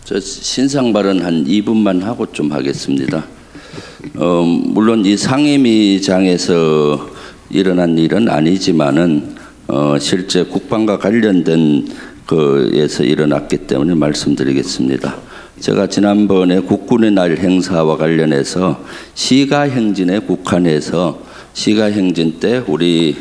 저 신상 발언 한 2분만 하고 좀 하겠습니다. 물론 이 상임위장에서 일어난 일은 아니지만은 실제 국방과 관련된 거에서 일어났기 때문에 말씀드리겠습니다. 제가 지난번에 국군의 날 행사와 관련해서 시가행진에 국한해서 시가행진 때 우리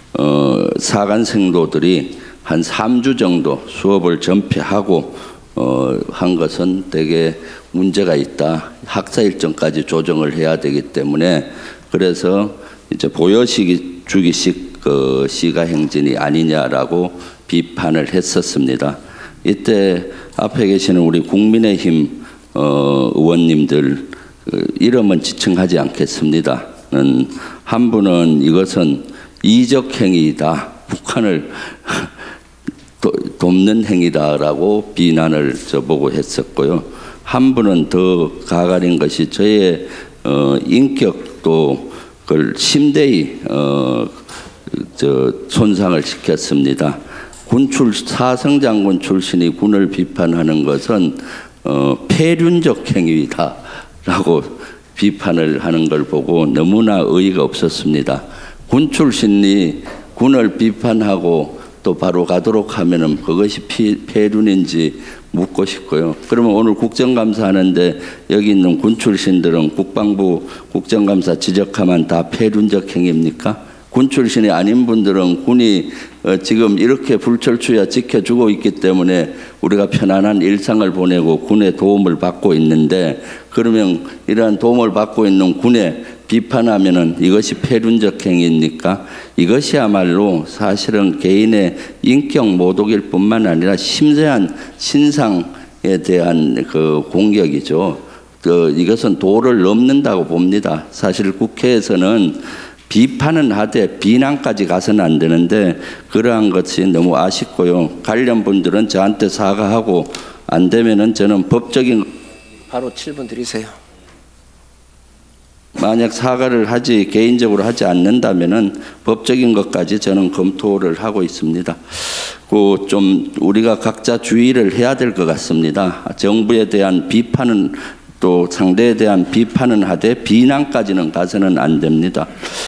사관생도들이 한 3주 정도 수업을 전폐하고 한 것은 되게 문제가 있다. 학사 일정까지 조정을 해야 되기 때문에 그래서 이제 보여주기식 시가행진이 아니냐라고 비판을 했었습니다. 이때 앞에 계시는 우리 국민의힘 의원님들 이름은 지칭하지 않겠습니다. 한 분은 이것은 이적 행위이다. 북한을 돕는 행위다라고 비난을 저보고 했었고요. 한 분은 더 가가린 것이 저의 인격도 그걸 심대히 손상을 시켰습니다. 사성장군 출신이 군을 비판하는 것은 폐륜적 행위다라고 비판을 하는 걸 보고 너무나 어이가 없었습니다. 군 출신이 군을 비판하고 또 바로 가도록 하면은 그것이 폐륜인지 묻고 싶고요. 그러면 오늘 국정감사 하는데 여기 있는 군 출신들은 국방부 국정감사 지적하면 다 폐륜적 행위입니까? 군 출신이 아닌 분들은 군이 지금 이렇게 불철주야 지켜주고 있기 때문에 우리가 편안한 일상을 보내고 군의 도움을 받고 있는데, 그러면 이러한 도움을 받고 있는 군에 비판하면은 이것이 폐륜적 행위입니까? 이것이야말로 사실은 개인의 인격 모독일 뿐만 아니라 심대한 신상에 대한 공격이죠. 이것은 도를 넘는다고 봅니다. 사실 국회에서는 비판은 하되 비난까지 가서는 안 되는데 그러한 것이 너무 아쉽고요. 관련 분들은 저한테 사과하고 안 되면은 저는 법적인 바로 7분 드리세요. 만약 사과를 개인적으로 하지 않는다면은 법적인 것까지 저는 검토를 하고 있습니다. 좀 우리가 각자 주의를 해야 될 것 같습니다. 정부에 대한 비판은 또 상대에 대한 비판은 하되 비난까지는 가서는 안 됩니다.